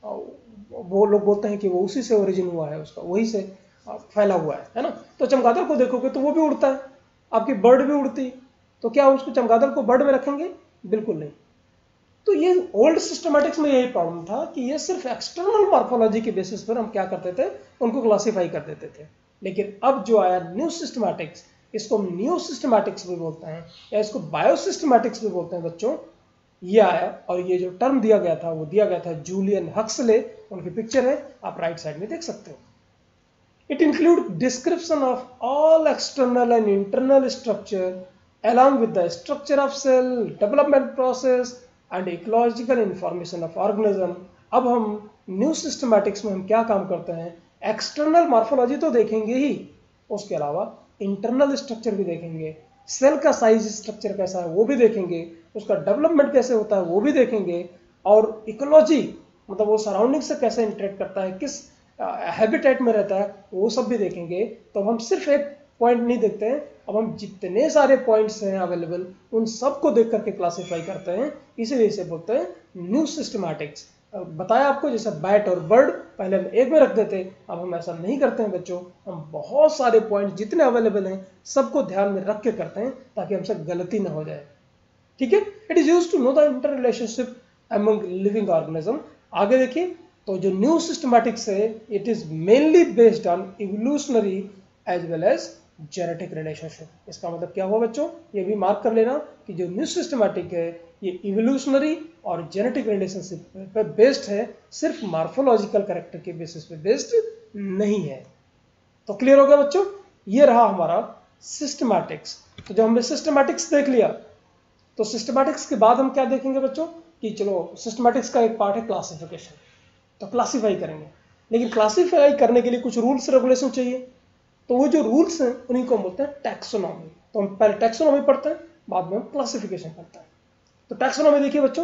वो लोग बोलते हैं कि वो उसी से ओरिजिन हुआ है, उसका वही से फैला हुआ है ना। तो चमगादड़ को देखोगे तो वो भी उड़ता है, आपकी बर्ड भी उड़ती, तो क्या उसको चमगादड़ को बर्ड में रखेंगे? बिल्कुल नहीं। तो ये ओल्ड सिस्टमैटिक्स में यही प्रॉब्लम था कि ये सिर्फ एक्सटर्नल मॉर्फोलॉजी के बेसिस पर हम क्या करते थे, उनको क्लासीफाई कर देते थे। लेकिन अब जो आया न्यू सिस्टमैटिक्स, इसको हम न्यू सिस्टमैटिक्स भी बोलते हैं या इसको बायो सिस्टमैटिक्स भी बोलते हैं बच्चों, ये आया, और ये जो टर्म दिया गया था वो दिया गया था जूलियन हक्सले, उनकी पिक्चर है, आप राइट साइड में देख सकते हो। It includes description of all external and internal structure along with the structure of cell, development process and ecological information of organism। अब हम न्यू सिस्टमैटिक्स में हम क्या काम करते हैं, एक्सटर्नल मॉर्फोलॉजी तो देखेंगे ही, उसके अलावा इंटरनल स्ट्रक्चर भी देखेंगे, सेल का साइज स्ट्रक्चर कैसा है वो भी देखेंगे, उसका डेवलपमेंट कैसे होता है वो भी देखेंगे, और इकोलॉजी मतलब वो सराउंडिंग से कैसे इंटरेक्ट करता है, किस हैबिटेट में रहता है, वो सब भी देखेंगे। तो हम सिर्फ एक पॉइंट नहीं देखते हैं, अब हम जितने सारे पॉइंट्स हैं अवेलेबल उन सबको देख करके क्लासीफाई करते हैं, इसीलिए इसे बोलते हैं न्यू सिस्टमैटिक्स। बताया आपको, जैसे बैट और बर्ड पहले हम एक में रख देते, अब हम ऐसा नहीं करते हैं बच्चों, हम बहुत सारे पॉइंट जितने अवेलेबल हैं सबको ध्यान में रख के करते हैं ताकि हमसे गलती ना हो जाए, ठीक है। It is use to know the inter relationship among living organism. आगे देखिए, तो जो न्यू सिस्टमैटिक्स है it is mainly based on evolutionary as well as genetic relationship. इसका मतलब क्या हुआ बच्चों, ये भी मार्क कर लेना कि जो न्यू सिस्टमैटिक है ये इवोल्यूशनरी और जेनेटिक रिलेशनशिप पर बेस्ड है, सिर्फ मार्फोलॉजिकल कैरेक्टर के बेसिस पे बेस्ड नहीं है। तो क्लियर हो गया बच्चों, ये रहा हमारा सिस्टमैटिक्स। तो जब हमने सिस्टमैटिक्स देख लिया, तो सिस्टमैटिक्स के बाद हम क्या देखेंगे बच्चों कि चलो सिस्टमैटिक्स का एक पार्ट है क्लासिफिकेशन, तो क्लासीफाई करेंगे, लेकिन क्लासीफाई करने के लिए कुछ रूल्स रेगुलेशन चाहिए, तो वो जो रूल्स हैं उन्हीं को हम बोलते हैं टैक्सोनॉमी। तो हम पहले टैक्सोनॉमी पढ़ते हैं, बाद में हम क्लासिफिकेशन पढ़ते हैं। तो टैक्सोनॉमी देखिए बच्चों,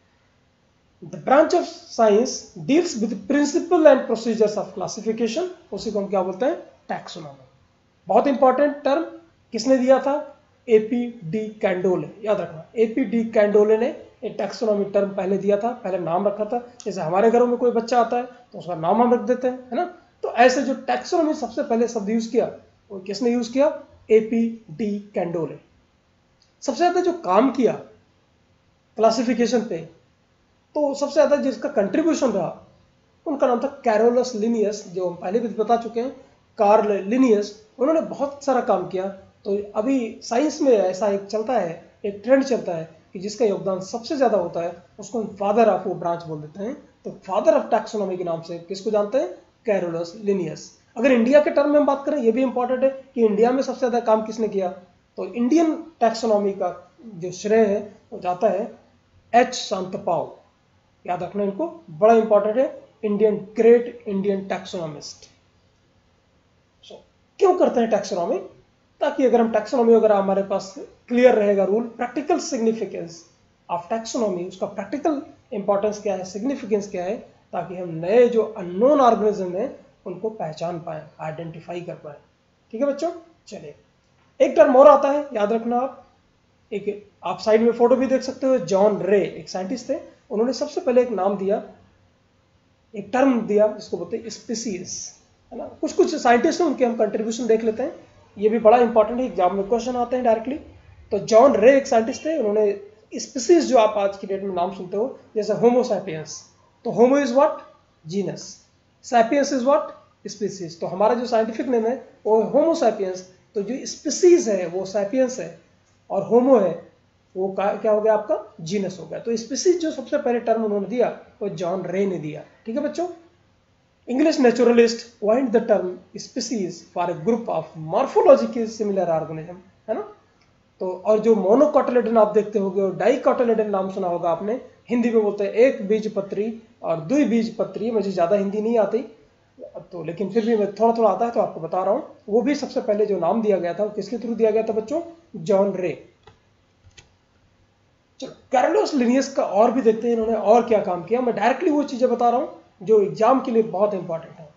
the branch of science deals with principle and procedures of classification, उसी को हम क्या बोलते हैं, टैक्सोनॉमी। बहुत इंपॉर्टेंट टर्म किसने दिया था, एपी डी कैंडोले, याद रखना, एपी डी कैंडोले ने एक टैक्सोनॉमी टर्म पहले दिया था, पहले नाम रखा था, जैसे हमारे घरों में कोई बच्चा आता है तो उसका नाम हम रख देते हैं, है ना। तो ऐसे जो टैक्सोनॉमी सबसे पहले शब्द यूज किया वो किसने यूज किया, एपी डी कैंडोले। सबसे ज्यादा जो काम किया क्लासिफिकेशन पे, तो सबसे ज्यादा जिसका कंट्रीब्यूशन रहा उनका नाम था कैरोलस लिनियस, जो हम पहले भी बता चुके हैं, कार्ल लिनियस, उन्होंने बहुत सारा काम किया। तो अभी साइंस में ऐसा एक चलता है, एक ट्रेंड चलता है कि जिसका योगदान सबसे ज्यादा होता है उसको हम फादर ऑफ वो ब्रांच बोल देते हैं। तो फादर ऑफ टैक्सोनॉमी के नाम से किसको जानते हैं, कैरोलस लिनियस। अगर इंडिया के टर्म में हम बात करें, ये भी इंपॉर्टेंट है कि इंडिया में सबसे ज्यादा काम किसने किया, तो इंडियन टैक्सोनॉमी का जो श्रेय है वो जाता है एच शांतपाल, याद रखना इनको, बड़ा इंपॉर्टेंट है, इंडियन ग्रेट इंडियन टैक्सोनॉमिस्ट। क्यों करते हैं टैक्सोनॉमी, ताकि अगर हम टैक्सोनॉमी अगर हमारे पास क्लियर रहेगा rule, practical significance of taxonomy, उसका प्रैक्टिकल इंपॉर्टेंस क्या है, सिग्निफिकेंस क्या है, ताकि हम नए जो अननोन ऑर्गेनिज्म है उनको पहचान पाए, आइडेंटिफाई कर पाए। ठीक है बच्चों, चलिए एक टर्म और आता है, याद रखना आप, एक आप साइड में फोटो भी देख सकते हो, जॉन रे एक साइंटिस्ट थे, उन्होंने सबसे पहले एक नाम दिया, एक टर्म दिया जिसको बोलते हैं स्पीसीज, है ना। कुछ कुछ साइंटिस्ट हैं उनके हम कंट्रीब्यूशन देख लेते हैं, ये भी बड़ा इंपॉर्टेंट है, एग्जाम में क्वेश्चन आते हैं डायरेक्टली। तो जॉन रे एक साइंटिस्ट थे, उन्होंने स्पीसीज जो आप आज की डेट में नाम सुनते हो, जैसे होमो सैपियंस, तो Homo is what, genus, sapiens is what, species. तो हमारा जो साइंटिफिक नेम है वो होमो सैपियंस, तो जो स्पीसीज है वो सैपियंस है और होमो है वो क्या हो गया आपका जीनस हो गया। तो स्पीसीज जो सबसे पहले टर्म उन्होंने दिया वो जॉन रे ने दिया। ठीक है बच्चों। English naturalist coined the term species for a group of morphological similar organism, है ना। तो और जो मोनोकोटिलेडन आप देखते होंगे और डाइकोटिलेडन नाम सुना होगा आपने, हिंदी में बोलते हैं एक बीजपत्री और द्विबीजपत्री। मुझे ज़्यादा हिंदी नहीं आती तो, लेकिन फिर भी मैं थोड़ा थोड़ा आता है तो आपको बता रहा हूँ। वो भी सबसे पहले जो नाम दिया गया था वो किसके थ्रू दिया गया था बच्चों? जॉन रे। चलो कैरोलस लिनियस का और भी देखते हैं इन्होंने और क्या काम किया। मैं डायरेक्टली वो चीज़ें बता रहा हूँ जो एग्जाम के लिए बहुत इंपॉर्टेंट है।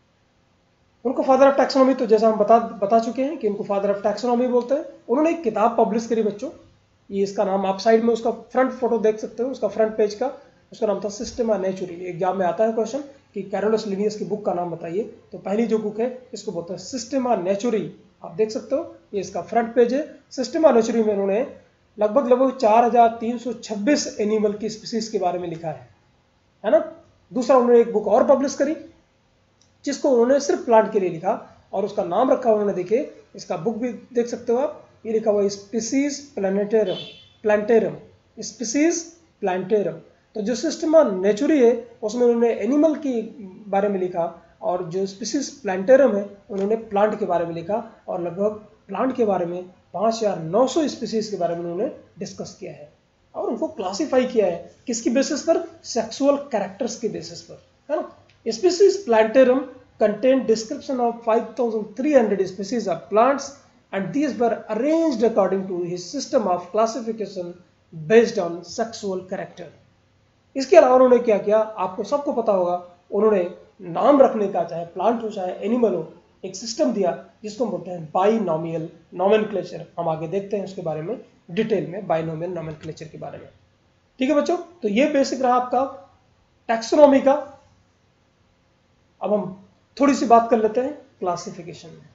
उनको फादर ऑफ टैक्सोनॉमी तो जैसा हम बता चुके हैं कि उनको फादर ऑफ टैक्सोनॉमी बोलते हैं। उन्होंने एक किताब पब्लिश करी बच्चों, ये इसका नाम आप साइड में उसका फ्रंट फोटो देख सकते हो, उसका फ्रंट पेज का, उसका नाम था सिस्टेमा नेचुरी। एग्जाम में आता है क्वेश्चन कि कैरोलस लिनियस की बुक का नाम बताइए, तो पहली जो बुक है इसको बोलते हैं सिस्टेमा नेचुरी। आप देख सकते हो ये इसका फ्रंट पेज है। सिस्टेमा नेचुरी में उन्होंने लगभग 4326 एनिमल की स्पीसीज के बारे में लिखा है ना। दूसरा उन्होंने एक बुक और पब्लिश करी जिसको उन्होंने सिर्फ प्लांट के लिए लिखा और उसका नाम रखा उन्होंने, देखिए इसका बुक भी देख सकते हो आप, ये लिखा हुआ स्पीसीज प्लांटेरम, स्पीसीज प्लांटेरम। तो जो सिस्टेमा नेचुरी है उसमें उन्होंने एनिमल के बारे में लिखा और जो स्पीसीज प्लांटेरम है उन्होंने प्लांट के बारे में लिखा और लगभग प्लांट के बारे में 5900 स्पीसीज के बारे में उन्होंने डिस्कस किया है और उनको क्लासिफाई किया है किसकी बेसिस पर? सेक्सुअल कैरेक्टर्स के बेसिस पर, है ना। Species Plantarum contained description of 5,300 species of plants and these were arranged according to his system of classification based on sexual character. इसके अलावा उन्होंने क्या किया आपको सबको पता होगा, उन्होंने नाम रखने का चाहे प्लांट हो चाहे एनिमल हो एक सिस्टम दिया जिसको बोलते हैं बाइनोमियल नोमेनक्लेचर। हम आगे देखते हैं उसके बारे में डिटेल में, बाइनोमियल नोमेनक्लेचर के बारे में। ठीक है बच्चों, तो ये बेसिक रहा आपका टैक्सोनॉमी का। अब हम थोड़ी सी बात कर लेते हैं क्लासिफिकेशन में।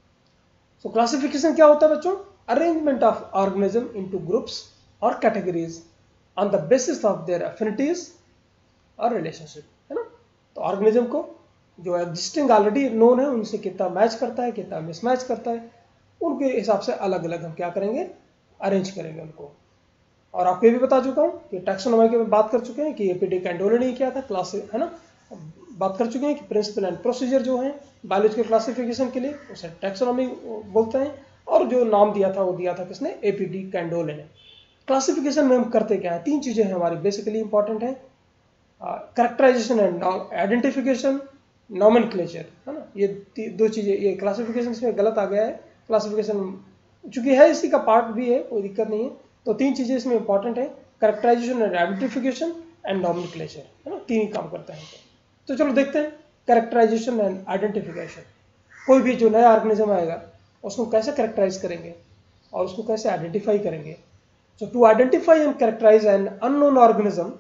सो क्लासिफिकेशन क्या होता है बच्चों? Arrangement of organism into groups और categories on the basis of their affinities और रिलेशनशिप, है ना। तो ऑर्गेनिज्म को जो एग्जिस्टिंग ऑलरेडी नोन है उनसे कितना मैच करता है, कितना मिसमैच करता है, उनके हिसाब से अलग अलग हम क्या करेंगे, अरेंज करेंगे उनको। और आपको ये भी बता चुका हूँ कि टैक्सोनॉमी की बात कर चुके हैं कि एपीडी कैंडोलिनी क्या था, क्लास, है ना। बात कर चुके हैं कि प्रिंसिपल एंड प्रोसीजर जो है बायोलॉजिकल क्लासिफिकेशन के लिए उसे टैक्सोनॉमी बोलते हैं और जो नाम दिया था वो दिया था किसने? एपीडी कैंडोले ने। क्लासिफिकेशन में हम करते क्या है? तीन चीजें हैं हमारी बेसिकली इंपॉर्टेंट है, कैरेक्टराइजेशन एंड आइडेंटिफिकेशन, नोमेनक्लेचर, है ना। ये दो चीजें, ये क्लासिफिकेशन में गलत आ गया है, क्लासिफिकेशन चूंकि है इसी का पार्ट भी है, कोई दिक्कत नहीं है। तो तीन चीजें इसमें इंपॉर्टेंट है, characterization and identification and nomenclature, है ना। तीन ही काम करते हैं। तो चलो देखते हैं कैरेक्टराइजेशन एंड आइडेंटिफिकेशन। कोई भी जो नया ऑर्गेनिज्म आएगा उसको कैसे कैरेक्टराइज करेंगे और उसको कैसे आइडेंटिफाई करेंगे। So to identify and characterize an unknown organism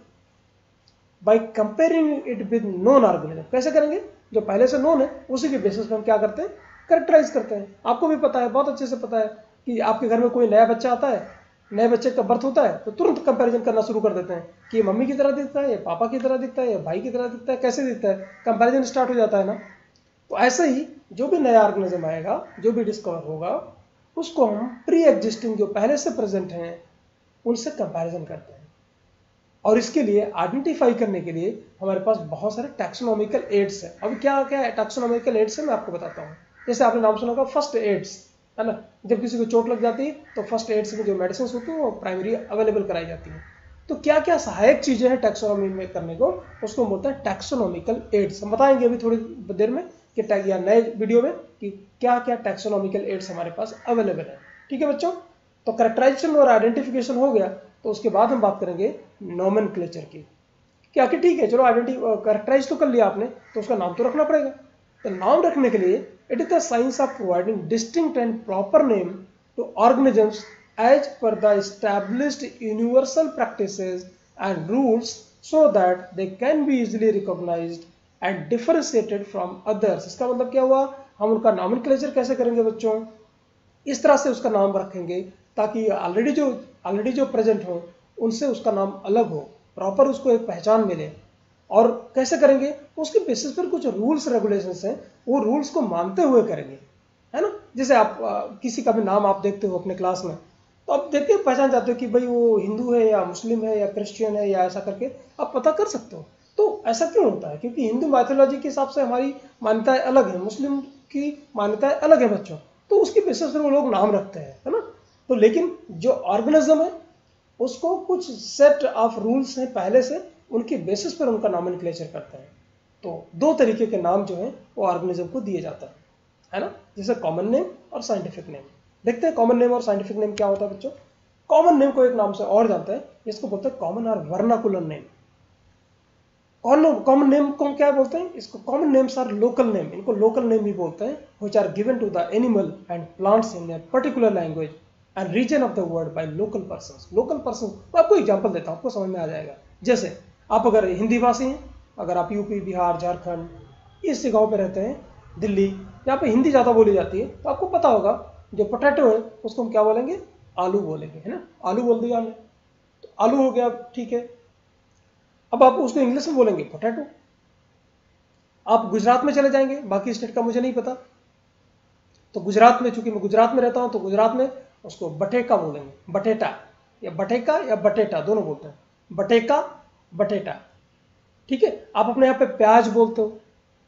by comparing it with known organism, कैसे करेंगे? जो पहले से नोन है उसी के बेसिस पर हम क्या करते हैं, कैरेक्टराइज करते हैं। आपको भी पता है, बहुत अच्छे से पता है कि आपके घर में कोई नया बच्चा आता है, नए बच्चे का बर्थ होता है तो तुरंत कंपैरिजन करना शुरू कर देते हैं कि ये मम्मी की तरह दिखता है, ये पापा की तरह दिखता है, ये भाई की तरह दिखता है, कैसे दिखता है, कंपैरिजन स्टार्ट हो जाता है ना। तो ऐसे ही जो भी नया ऑर्गेनिज्म आएगा, जो भी डिस्कवर होगा, उसको हम प्री एग्जिस्टिंग जो पहले से प्रेजेंट हैं उनसे कंपैरिजन करते हैं। और इसके लिए आइडेंटिफाई करने के लिए हमारे पास बहुत सारे टैक्सोनॉमिकल एड्स हैं। अब क्या क्या टैक्सोनॉमिकल एड्स है मैं आपको बताता हूँ। जैसे आपने नाम सुना होगा फर्स्ट एड्स, है ना। जब किसी को चोट लग जाती है तो फर्स्ट एड्स में जो मेडिसिन होती है वो प्राइमरी अवेलेबल कराई जाती है। तो क्या क्या सहायक चीजें हैं टैक्सोनॉमी में करने को, उसको बोलते हैं टैक्सोनॉमिकल एड्स। हम बताएंगे अभी थोड़ी देर में कि या नए वीडियो में कि क्या क्या टैक्सोनॉमिकल एड्स हमारे पास अवेलेबल है। ठीक है बच्चों, तो कैरेक्टराइजेशन और आइडेंटिफिकेशन हो गया, तो उसके बाद हम बात करेंगे नोमेनक्लेचर की। क्या कि ठीक है, चलो कैरेक्टराइज तो कर लिया आपने, तो उसका नाम तो रखना पड़ेगा। तो नाम रखने के लिए it is the science of providing distinct and proper name to organisms as per the established universal practices and rules so that they can be easily recognized and differentiated from others। इसका मतलब क्या हुआ, हम उनका nomenclature कैसे करेंगे बच्चों, इस तरह से उसका नाम रखेंगे ताकि ऑलरेडी जो प्रेजेंट हो उनसे उसका नाम अलग हो, प्रॉपर उसको एक पहचान मिले। और कैसे करेंगे, उसके बेसिस पर कुछ रूल्स रेगुलेशंस हैं, वो रूल्स को मानते हुए करेंगे, है ना। जैसे आप किसी का भी नाम आप देखते हो अपने क्लास में, तो आप देख के पहचान जाते हो कि भाई वो हिंदू है या मुस्लिम है या क्रिश्चियन है या ऐसा करके आप पता कर सकते हो। तो ऐसा क्यों होता है? क्योंकि हिंदू माइथोलॉजी के हिसाब से हमारी मान्यताएं अलग है, मुस्लिम की मान्यताएं अलग है बच्चों, तो उसकी बेसिस पर वो लोग नाम रखते हैं, है ना। तो लेकिन जो ऑर्गेनिज्म है उसको कुछ सेट ऑफ रूल्स हैं पहले से, उनके बेसिस पर उनका नॉमेनक्लेचर करते हैं। तो दो तरीके के नाम जो हैं वो ऑर्गेनिज्म को दिए जाता है ना, जैसे कॉमन नेम और साइंटिफिक नेम। देखते हैं कॉमन नेम और साइंटिफिक नेम क्या होता है बच्चों। कॉमन नेम को एक नाम से और जानते हैं, इसको बोलते हैं कॉमन और वर्नाकुलर नेम। कॉमन नेम को क्या बोलते हैं? इसको common names are local name, इनको लोकल नेम भी बोलते हैं, which are given to the animal and plants in a particular language and region of the world by local persons. Local person, मैं आपको एग्जांपल देता हूं, आपको समझ में आ जाएगा। जैसे आप अगर हिंदी भाषी हैं, अगर आप यूपी, बिहार, झारखंड इस जगहों पे रहते हैं, दिल्ली, यहाँ पे हिंदी ज़्यादा बोली जाती है, तो आपको पता होगा जो पोटैटो है उसको हम क्या बोलेंगे? आलू बोलेंगे, है ना। आलू बोल दिया हमने, तो आलू हो गया, ठीक है। अब आप उसको इंग्लिश में बोलेंगे पोटैटो। आप गुजरात में चले जाएंगे, बाकी स्टेट का मुझे नहीं पता, तो गुजरात में, चूंकि मैं गुजरात में रहता हूं, तो गुजरात में उसको बटेका बोलेंगे, बटेटा या बटेका या बटेटा दोनों बोलते हैं, बटेका, बटेटा, ठीक है। आप अपने यहाँ पे प्याज बोलते हो,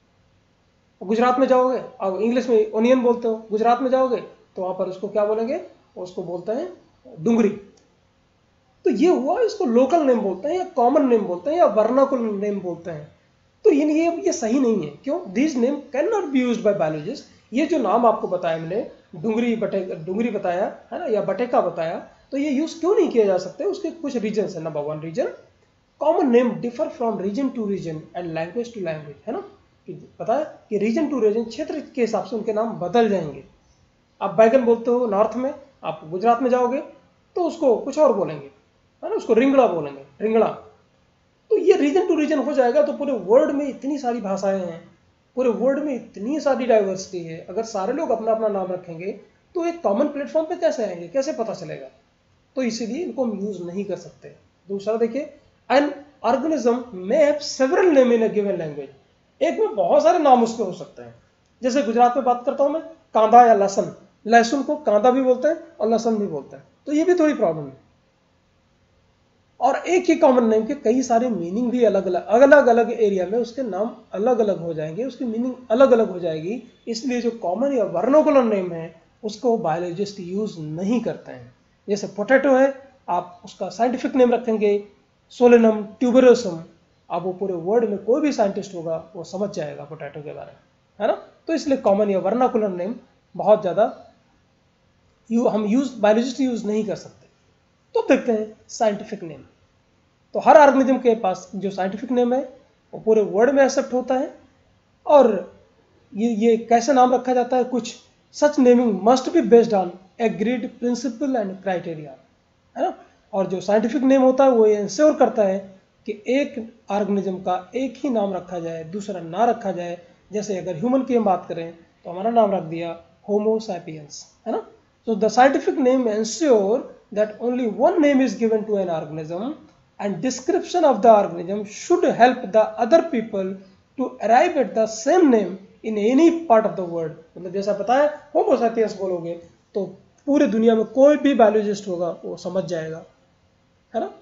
गुजरात में जाओगे, अब इंग्लिश में ओनियन बोलते हो, गुजरात में जाओगे तो वहां पर उसको क्या बोलेंगे? उसको बोलते हैं डुंगरी। तो ये हुआ, इसको लोकल नेम बोलते हैं या कॉमन नेम बोलते हैं या वर्नाकुलर नेम बोलते हैं। तो ये सही नहीं है। क्यों? This name can not be used by biologist. ये जो नाम आपको बताया मैंने, डुंगरी बताया है ना, या बटेका बताया, तो ये यूज क्यों नहीं किया जा सकते? उसके कुछ रीजन है। Number one reason, common name differ from region to region and language to language, है ना। पता है कि रीजन टू रीजन, क्षेत्र के हिसाब से उनके नाम बदल जाएंगे। आप बैगन बोलते हो नॉर्थ में, आप गुजरात में जाओगे तो उसको कुछ और बोलेंगे, है ना, उसको रिंगड़ा बोलेंगे, रिंगड़ा। तो ये रीजन टू रीजन हो जाएगा। तो पूरे वर्ल्ड में इतनी सारी भाषाएं हैं, पूरे वर्ल्ड में इतनी सारी डाइवर्सिटी है, अगर सारे लोग अपना अपना नाम रखेंगे तो एक कॉमन प्लेटफॉर्म पे कैसे आएंगे, कैसे पता चलेगा? तो इसीलिए इनको हम यूज नहीं कर सकते। दूसरा देखिए, an organism may have several name in a given language. एक में बहुत सारे नाम उसके हो सकते हैं। जैसे गुजरात में बात करता हूं मैं, कांदा या लहसुन, लहसुन को कांदा भी बोलते हैं और लहसुन भी बोलते हैं, तो ये भी थोड़ी प्रॉब्लम है। और एक ही कॉमन नेम के कई सारे मीनिंग भी अलग अलग एरिया में उसके नाम अलग अलग हो जाएंगे, उसकी मीनिंग अलग अलग हो जाएगी। इसलिए जो कॉमन या वर्नाकुलर नेम है उसको बायोलॉजिस्ट यूज नहीं करते हैं। जैसे पोटैटो है, आप उसका साइंटिफिक नेम रखेंगे सोलेनम ट्यूबरोसम, अब वो पूरे वर्ल्ड में कोई भी साइंटिस्ट होगा वो समझ जाएगा पोटैटो के बारे में, है ना। तो इसलिए कॉमन या वर्नाकुलर नेम बहुत ज़्यादा हम बायोलॉजिस्ट यूज नहीं कर सकते। तो देखते हैं साइंटिफिक नेम। तो हर ऑर्गेनिज्म के पास जो साइंटिफिक नेम है वो पूरे वर्ल्ड में एक्सेप्ट होता है। और ये कैसे नाम रखा जाता है? कुछ such naming must be based on agreed principle and criteria, है ना। और जो साइंटिफिक नेम होता है वो ये इंश्योर करता है कि एक ऑर्गेनिज्म का एक ही नाम रखा जाए, दूसरा ना रखा जाए। जैसे अगर ह्यूमन की हम बात करें तो हमारा नाम रख दिया होमो सैपियंस, है ना। So the scientific name ensure that only one name is given to an organism and description of the organism should help the other people to arrive at the same name in any part of the world। मतलब जैसा पता है Homo sapiens बोलोगे तो पूरी दुनिया में कोई भी बायोलॉजिस्ट होगा वो समझ जाएगा, है ना।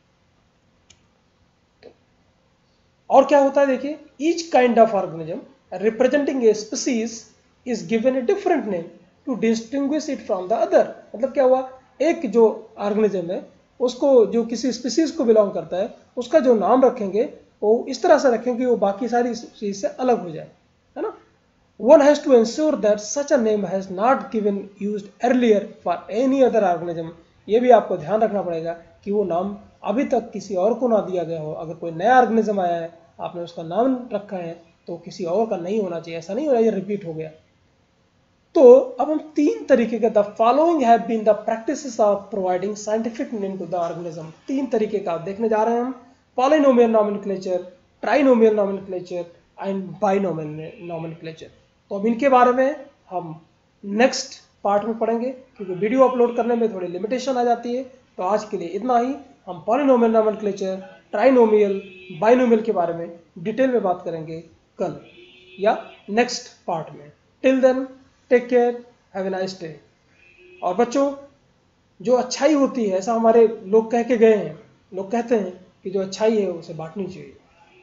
और क्या होता है देखिए, each kind of organism representing a species is given a different name to distinguish it from the other. मतलब क्या हुआ, एक जो ऑर्गेनिज्म है उसको, जो किसी स्पीसीज को बिलोंग करता है, उसका जो नाम रखेंगे वो इस तरह से रखेंगे कि वो बाकी सारी स्पीसीज से अलग हो जाए, है ना। One has to ensure that such a name has not given used earlier for any other organism। ये भी आपको ध्यान रखना पड़ेगा कि वो नाम अभी तक किसी और को ना दिया गया हो। अगर कोई नया ऑर्गेनिज्म आया है, आपने उसका नाम रखा है, तो किसी और का नहीं होना चाहिए। ऐसा नहीं होना ये रिपीट हो गया। तो अब हम तीन तरीके के, the following have been the practices of providing scientific name to the organism. तीन तरीके का देखने जा रहे हैं हम, polynomial nomenclature, trinomial nomenclature and binomial nomenclature. तो अब इनके बारे में हम नेक्स्ट पार्ट में पढ़ेंगे, क्योंकि वीडियो अपलोड करने में थोड़ी लिमिटेशन आ जाती है। तो आज के लिए इतना ही। हम पॉलिनोमियल नॉमेनक्लेचर, ट्राइनोमियल, बाइनोमियल के बारे में डिटेल में बात करेंगे कल या नेक्स्ट पार्ट में। Till then take care, have a nice day. और बच्चों, जो अच्छाई होती है, ऐसा हमारे लोग कह के गए हैं, लोग कहते हैं कि जो अच्छाई है उसे बांटनी चाहिए।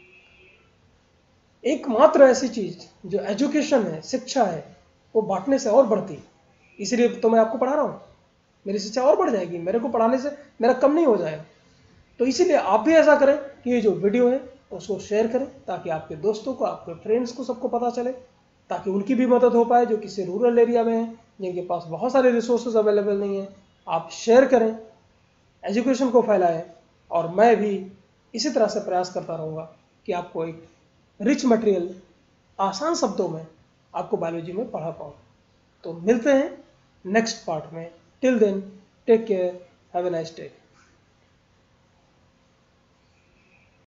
एकमात्र ऐसी चीज जो एजुकेशन है, शिक्षा है, वो बांटने से और बढ़ती है। इसलिए तो मैं आपको पढ़ा रहा हूँ, मेरी शिक्षा और बढ़ जाएगी, मेरे को पढ़ाने से मेरा कम नहीं हो जाएगा। तो इसीलिए आप भी ऐसा करें कि ये जो वीडियो है उसको शेयर करें, ताकि आपके दोस्तों को, आपके फ्रेंड्स को, सबको पता चले, ताकि उनकी भी मदद हो पाए जो किसी रूरल एरिया में हैं, जिनके पास बहुत सारे रिसोर्सेज अवेलेबल नहीं हैं। आप शेयर करें, एजुकेशन को फैलाएं, और मैं भी इसी तरह से प्रयास करता रहूँगा कि आपको एक रिच मटेरियल आसान शब्दों में आपको बायोलॉजी में पढ़ा पाऊँ। तो मिलते हैं नेक्स्ट पार्ट में। Till then, take care, have a nice day.